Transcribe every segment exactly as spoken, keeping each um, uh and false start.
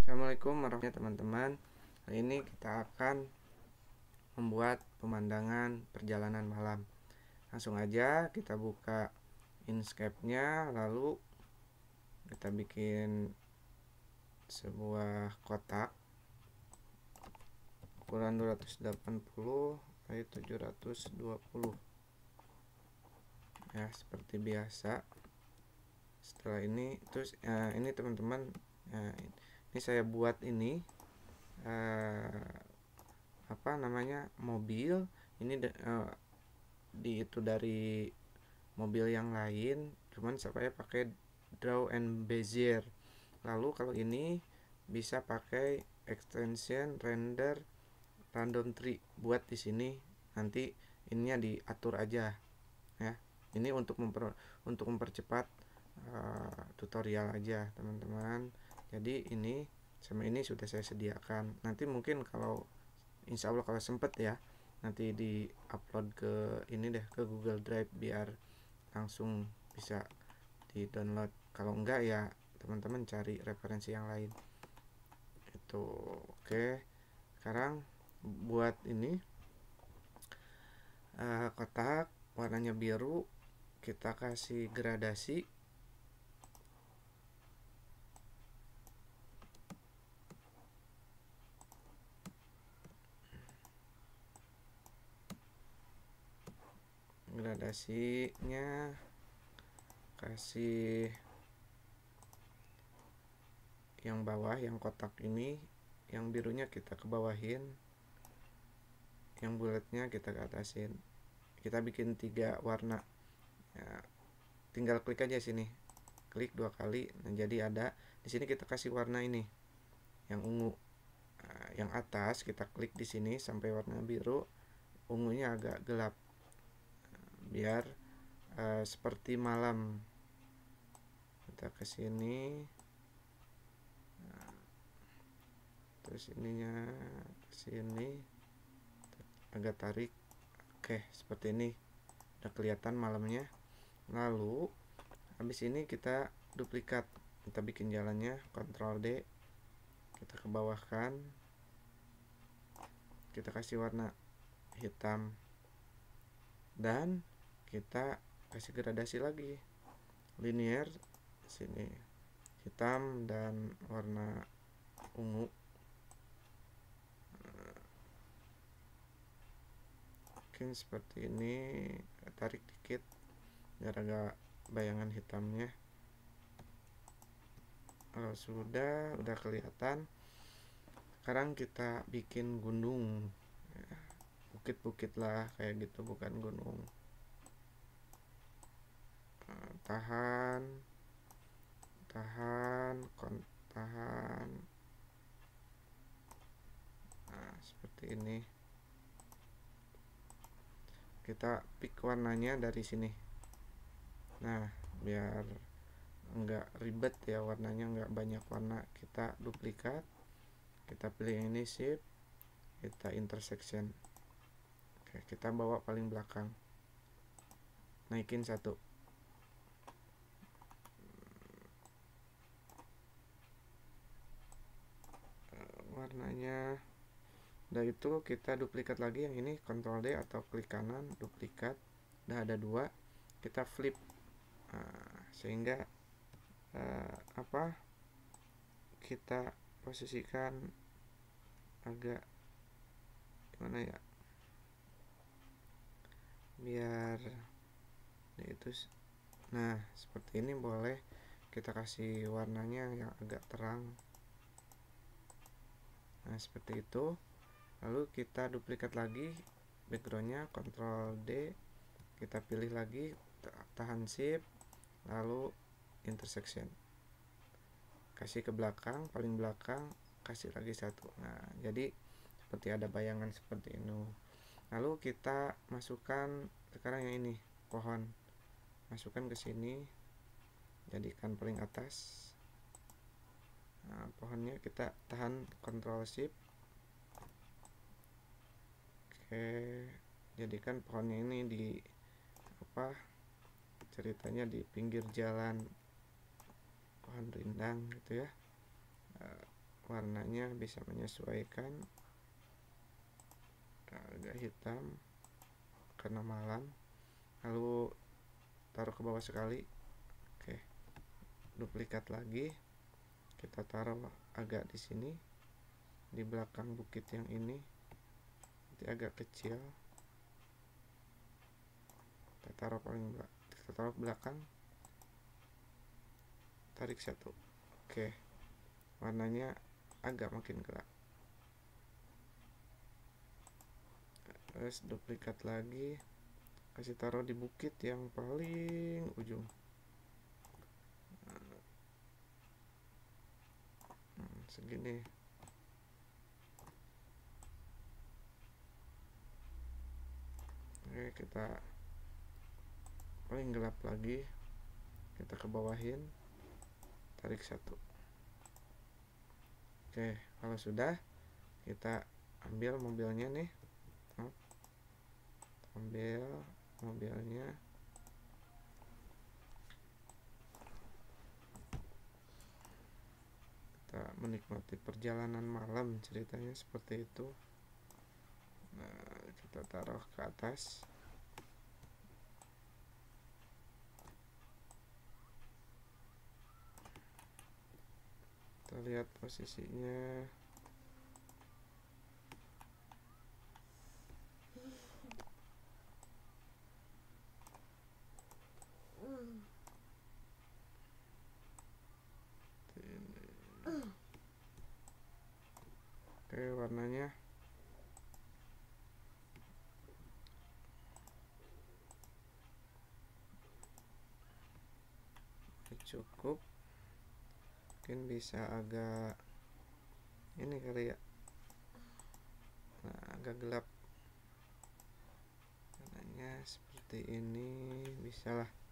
Assalamualaikum warahmatullahi wabarakatuh teman-teman. Hari ini kita akan membuat pemandangan perjalanan malam. Langsung aja kita buka Inkscape-nya, lalu kita bikin sebuah kotak ukuran dua ratus delapan puluh kali tujuh ratus dua puluh ya, seperti biasa. Setelah ini terus eh, ini teman-teman, eh, ini saya buat ini eh, apa namanya mobil ini uh, di itu dari mobil yang lain, cuman saya pakai draw and bezier. Lalu kalau ini bisa pakai extension render random tree buat di sini, nanti ininya diatur aja ya. Ini untuk memper untuk mempercepat uh, tutorial aja teman-teman. Jadi ini sama ini sudah saya sediakan. Nanti mungkin kalau insya Allah kalau sempet ya, nanti di upload ke ini deh, ke Google Drive biar langsung bisa di download. Kalau enggak ya teman-teman cari referensi yang lain itu. Oke, sekarang buat ini uh, kotak warnanya biru, kita kasih gradasi. Gradasinya kasih yang bawah, yang kotak ini, yang birunya kita ke bawahin, yang bulatnya kita ke atasin. Kita bikin tiga warna ya, tinggal klik aja sini, klik dua kali. Nah, jadi ada di sini kita kasih warna ini yang ungu. Nah, yang atas kita klik di sini sampai warna biru, ungunya agak gelap biar uh, seperti malam. Kita ke sini, nah, terus ininya ke sini agak tarik. Oke, seperti ini udah kelihatan malamnya. Lalu habis ini kita duplikat, kita bikin jalannya, Ctrl D, kita ke bawahkan, kita kasih warna hitam, dan kita kasih gradasi lagi, linear sini hitam dan warna ungu. Mungkin seperti ini, tarik dikit biar agak bayangan hitamnya. Kalau sudah udah kelihatan, sekarang kita bikin gunung, bukit-bukit lah kayak gitu, bukan gunung. Nah, tahan tahan kon tahan nah seperti ini. Kita pick warnanya dari sini. Nah, biar enggak ribet ya, warnanya enggak banyak warna, kita duplikat, kita pilih yang ini, shift, kita intersection. Oke, kita bawa paling belakang, naikin satu. Warnanya udah, itu kita duplikat lagi yang ini, Ctrl D atau klik kanan, duplikat. Udah ada dua, kita flip, nah, sehingga uh, apa kita posisikan agak gimana ya, biar itu. Nah, seperti ini boleh kita kasih warnanya yang agak terang. Nah, seperti itu. Lalu kita duplikat lagi backgroundnya, Ctrl D, kita pilih lagi, tahan shift, lalu intersection, kasih ke belakang, paling belakang, kasih lagi satu. Nah, jadi seperti ada bayangan seperti ini. Lalu kita masukkan sekarang yang ini, pohon, masukkan ke sini, jadikan paling atas. Nah, pohonnya kita tahan Ctrl Shift. Oke, jadikan pohonnya ini di apa ceritanya di pinggir jalan, pohon rindang gitu ya. warnanya bisa menyesuaikan, agak hitam karena malam, lalu taruh ke bawah sekali. Oke, duplikat lagi, kita taruh agak di sini, di belakang bukit yang ini, nanti agak kecil, kita taruh paling belakang, kita taruh belakang, tarik satu. Oke, warnanya agak makin gelap. Terus duplikat lagi, kasih taruh di bukit yang paling ujung. Hmm, segini. Oke, kita paling gelap lagi, kita ke bawahin, tarik satu. Oke, kalau sudah, kita ambil mobilnya nih, ambil mobilnya, kita menikmati perjalanan malam, ceritanya seperti itu. Nah, kita taruh ke atas. Kita lihat posisinya. Oke, warnanya cukup, mungkin bisa agak ini kali ya, nah, agak gelap, warnanya seperti ini, bisa lah.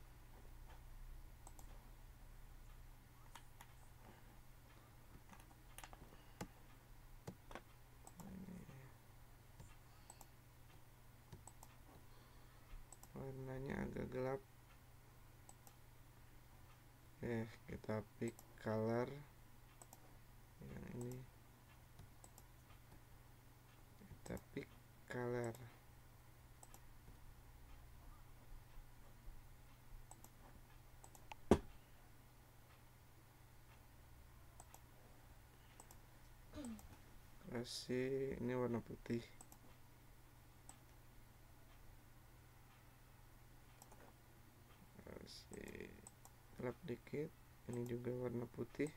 Warnanya agak gelap. Oke, kita pick color yang ini, kita pick color. Kasih ini warna putih. Kasih gelap dikit, ini juga warna putih.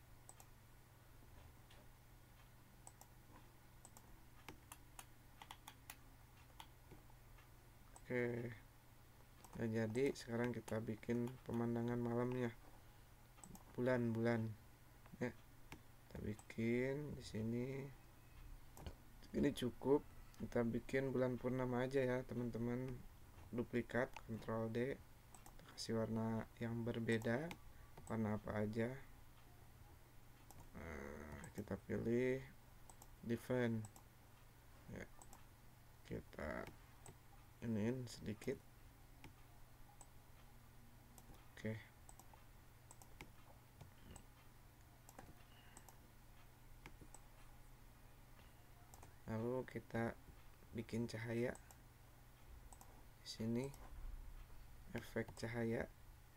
Oke, nah jadi sekarang kita bikin pemandangan malamnya, bulan-bulan ya. Kita bikin di sini, ini cukup. Kita bikin bulan purnama aja ya teman-teman. Duplikat, Ctrl D, kita kasih warna yang berbeda, warna apa aja. Nah, kita pilih define ya, kita iniin sedikit. Oke, lalu kita bikin cahaya di sini, efek cahaya.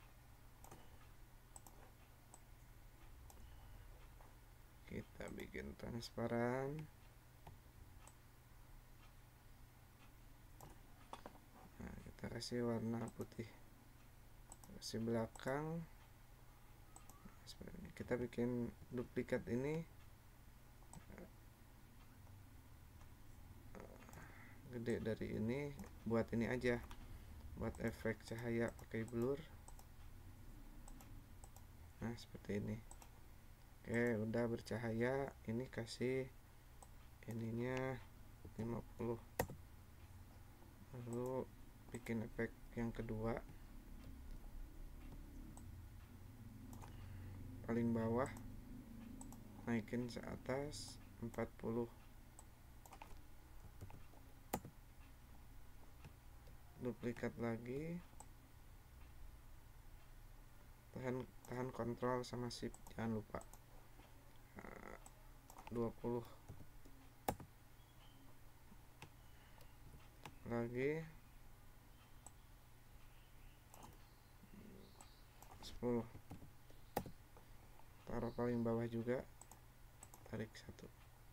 Kita bikin transparan. Nah, kita kasih warna putih, kasih belakang. Nah, seperti ini. Kita bikin duplikat ini gede dari ini, buat ini aja, buat efek cahaya pakai blur. Nah, seperti ini. Oke, udah bercahaya. Ini kasih ininya lima puluh. Lalu bikin efek yang kedua, paling bawah, naikin ke atas empat puluh. Duplikat lagi, tahan tahan kontrol sama shift, jangan lupa. Nah, dua puluh lagi sepuluh, taruh paling bawah juga, tarik satu.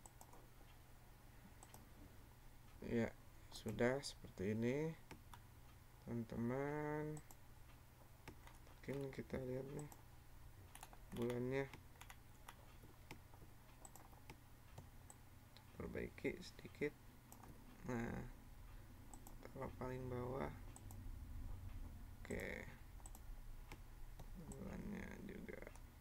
Ya, sudah seperti ini teman-teman. Mungkin kita lihat nih bulannya, perbaiki sedikit. Nah, taruh paling bawah. Oke, bulannya juga.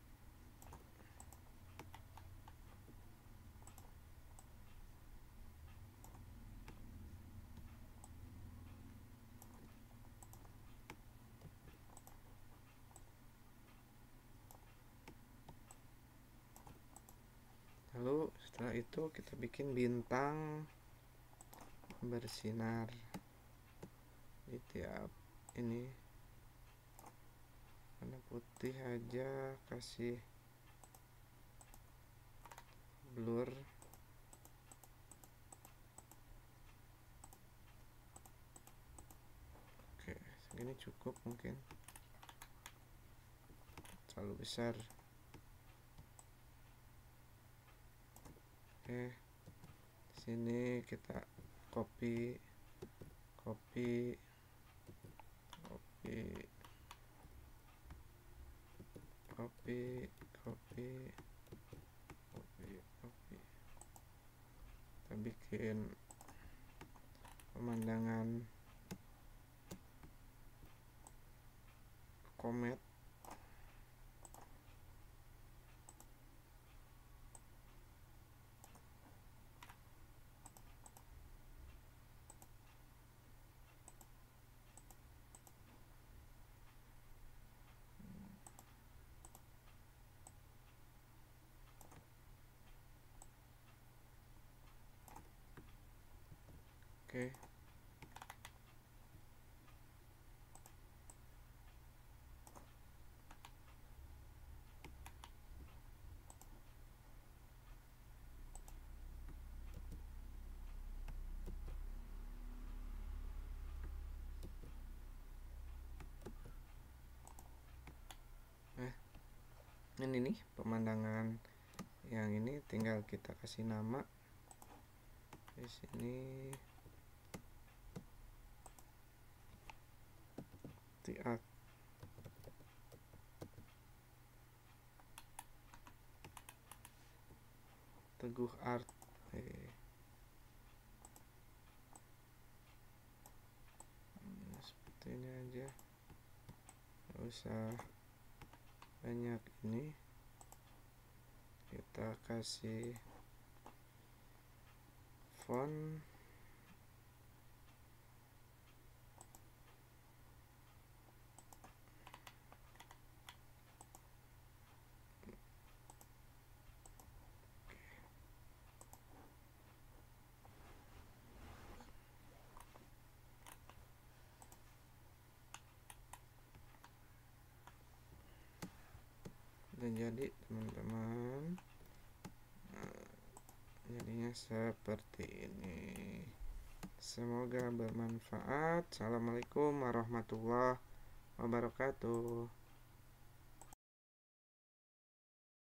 Lalu setelah itu kita bikin bintang bersinar di tiap ini, warna putih aja, kasih blur. Oke, segini cukup, mungkin terlalu besar. Oke, sini kita copy copy copy copy copy copy copy kita bikin pemandangan komet. Oke, nah ini nih pemandangan yang ini, tinggal kita kasih nama di sini, Art. Teguh Art. Eh. Nah, seperti ini aja, nggak usah banyak ini. Kita kasih font. Dan jadi teman-teman, nah, jadinya seperti ini. Semoga bermanfaat. Assalamualaikum warahmatullahi wabarakatuh.